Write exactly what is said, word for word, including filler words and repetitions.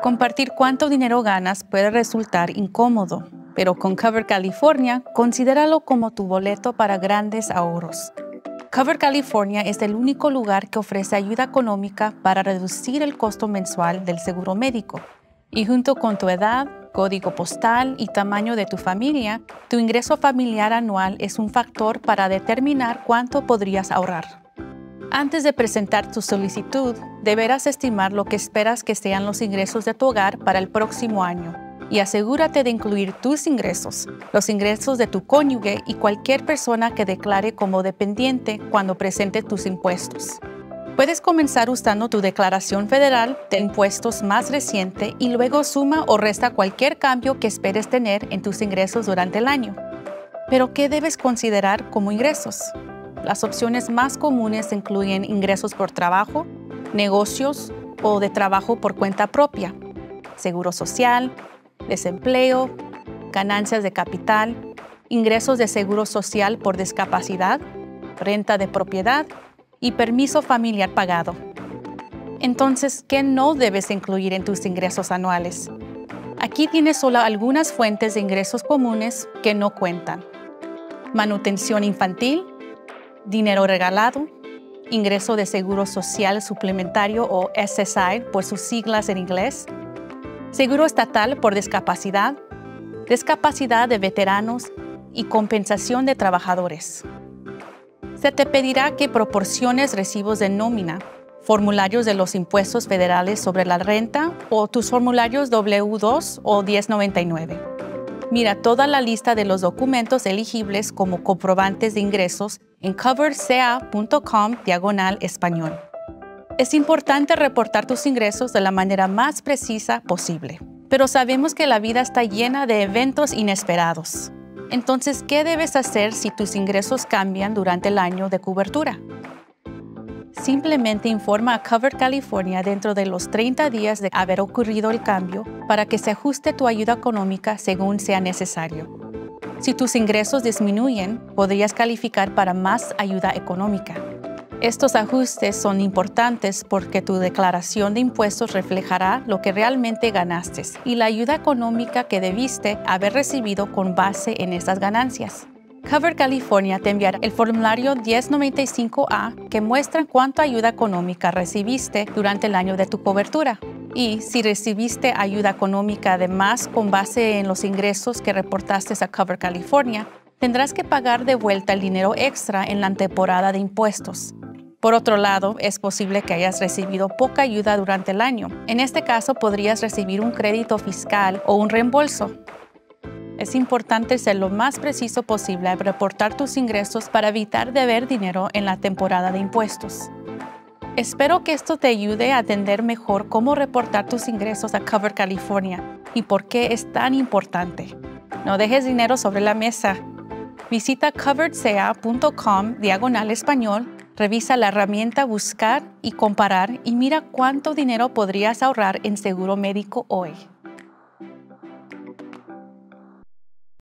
Compartir cuánto dinero ganas puede resultar incómodo, pero con Cover California, considéralo como tu boleto para grandes ahorros. Cover California es el único lugar que ofrece ayuda económica para reducir el costo mensual del seguro médico. Y junto con tu edad, código postal y tamaño de tu familia, tu ingreso familiar anual es un factor para determinar cuánto podrías ahorrar. Antes de presentar tu solicitud, deberás estimar lo que esperas que sean los ingresos de tu hogar para el próximo año y asegúrate de incluir tus ingresos, los ingresos de tu cónyuge y cualquier persona que declare como dependiente cuando presente tus impuestos. Puedes comenzar usando tu declaración federal de impuestos más reciente y luego suma o resta cualquier cambio que esperes tener en tus ingresos durante el año. Pero, ¿qué debes considerar como ingresos? Las opciones más comunes incluyen ingresos por trabajo, negocios o de trabajo por cuenta propia, seguro social, desempleo, ganancias de capital, ingresos de seguro social por discapacidad, renta de propiedad y permiso familiar pagado. Entonces, ¿qué no debes incluir en tus ingresos anuales? Aquí tienes solo algunas fuentes de ingresos comunes que no cuentan: manutención infantil, dinero regalado, ingreso de seguro social suplementario o S S I por sus siglas en inglés, seguro estatal por discapacidad, discapacidad de veteranos y compensación de trabajadores. Se te pedirá que proporciones recibos de nómina, formularios de los impuestos federales sobre la renta o tus formularios doble u dos o diez noventa y nueve. Mira toda la lista de los documentos elegibles como comprobantes de ingresos en coverca.com diagonal español. Es importante reportar tus ingresos de la manera más precisa posible, pero sabemos que la vida está llena de eventos inesperados. Entonces, ¿qué debes hacer si tus ingresos cambian durante el año de cobertura? Simplemente informa a Cover California dentro de los treinta días de haber ocurrido el cambio para que se ajuste tu ayuda económica según sea necesario. Si tus ingresos disminuyen, podrías calificar para más ayuda económica. Estos ajustes son importantes porque tu declaración de impuestos reflejará lo que realmente ganaste y la ayuda económica que debiste haber recibido con base en estas ganancias. Cover California te enviará el formulario diez noventa y cinco A que muestra cuánta ayuda económica recibiste durante el año de tu cobertura. Y si recibiste ayuda económica de más con base en los ingresos que reportaste a Cover California, tendrás que pagar de vuelta el dinero extra en la temporada de impuestos. Por otro lado, es posible que hayas recibido poca ayuda durante el año. En este caso, podrías recibir un crédito fiscal o un reembolso. Es importante ser lo más preciso posible al reportar tus ingresos para evitar deber dinero en la temporada de impuestos. Espero que esto te ayude a entender mejor cómo reportar tus ingresos a Cover California y por qué es tan importante. No dejes dinero sobre la mesa. Visita coverca.com diagonal español, revisa la herramienta Buscar y Comparar y mira cuánto dinero podrías ahorrar en seguro médico hoy.